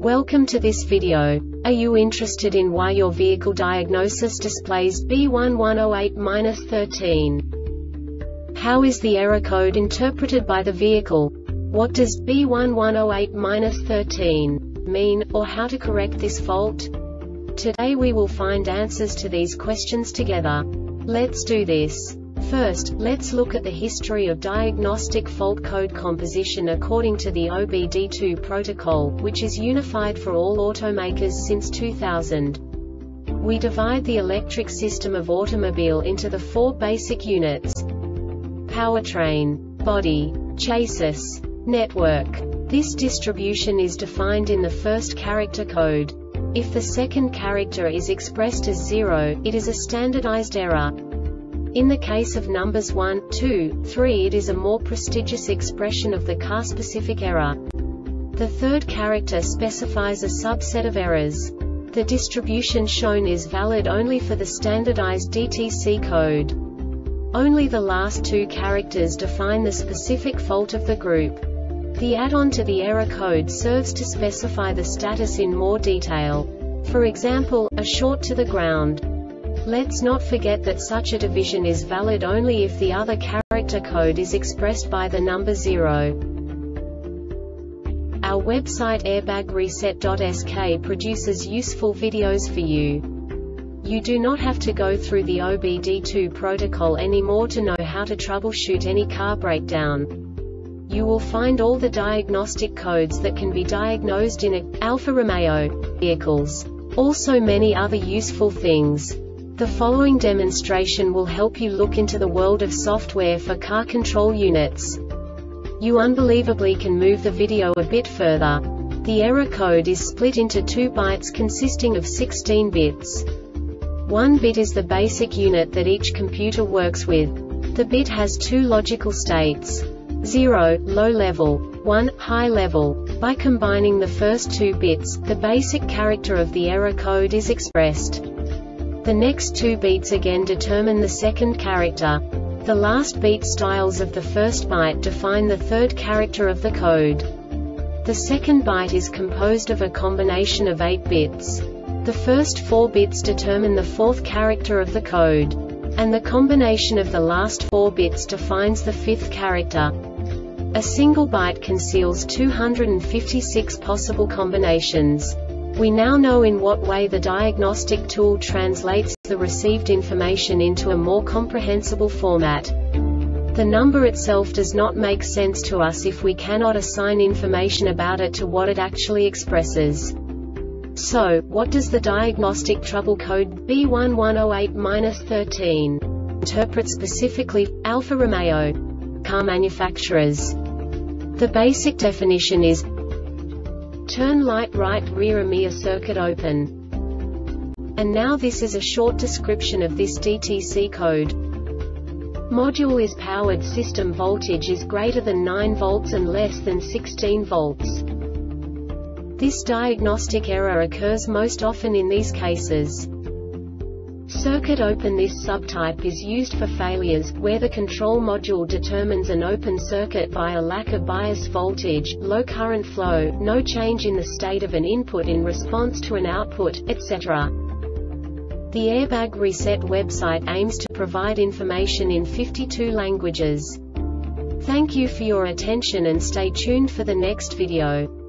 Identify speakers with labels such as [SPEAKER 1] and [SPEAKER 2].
[SPEAKER 1] Welcome to this video. Are you interested in why your vehicle diagnosis displays B1108-13? How is the error code interpreted by the vehicle? What does B1108-13 mean, or how to correct this fault? Today we will find answers to these questions together. Let's do this. First, let's look at the history of diagnostic fault code composition according to the OBD2 protocol, which is unified for all automakers since 2000. We divide the electric system of automobile into the four basic units: powertrain, body, chassis, network. This distribution is defined in the first character code. If the second character is expressed as 0, it is a standardized error. In the case of numbers 1, 2, 3, it is a more prestigious expression of the car-specific error. The third character specifies a subset of errors. The distribution shown is valid only for the standardized DTC code. Only the last two characters define the specific fault of the group. The add-on to the error code serves to specify the status in more detail. For example, a short to the ground. Let's not forget that such a division is valid only if the other character code is expressed by the number 0. Our website airbagreset.sk produces useful videos for you. You do not have to go through the OBD2 protocol anymore to know how to troubleshoot any car breakdown. You will find all the diagnostic codes that can be diagnosed in Alfa Romeo vehicles. Also many other useful things. The following demonstration will help you look into the world of software for car control units. You unbelievably can move the video a bit further. The error code is split into 2 bytes consisting of 16 bits. 1 bit is the basic unit that each computer works with. The bit has 2 logical states: 0, low level, 1, high level. By combining the first 2 bits, the basic character of the error code is expressed. The next 2 beats again determine the second character. The last beat styles of the first byte define the third character of the code. The second byte is composed of a combination of 8 bits. The first 4 bits determine the fourth character of the code. And the combination of the last 4 bits defines the fifth character. A single byte conceals 256 possible combinations. We now know in what way the diagnostic tool translates the received information into a more comprehensible format. The number itself does not make sense to us if we cannot assign information about it to what it actually expresses. So, what does the diagnostic trouble code B1108-13 interpret specifically for Alfa Romeo car manufacturers? The basic definition is: turn light right rear mirror circuit open. And now this is a short description of this DTC code. Module is powered. System voltage is greater than 9 volts and less than 16 volts. This diagnostic error occurs most often in these cases. Circuit open. This subtype is used for failures where the control module determines an open circuit by a lack of bias voltage, low current flow, no change in the state of an input in response to an output, etc. The Airbag Reset website aims to provide information in 52 languages. Thank you for your attention and stay tuned for the next video.